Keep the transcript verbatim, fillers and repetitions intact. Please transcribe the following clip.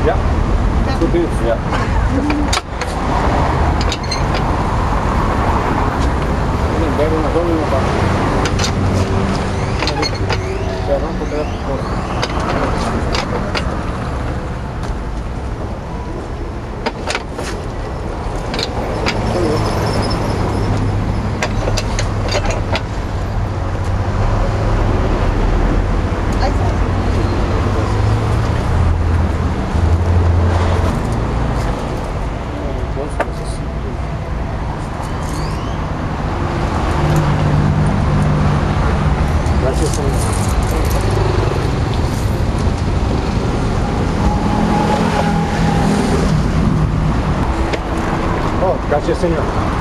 Yeah. Two beers, yeah. Ver una sola y una parte. Perdón por quedar por... Gracias, señor. Oh, gracias, señor.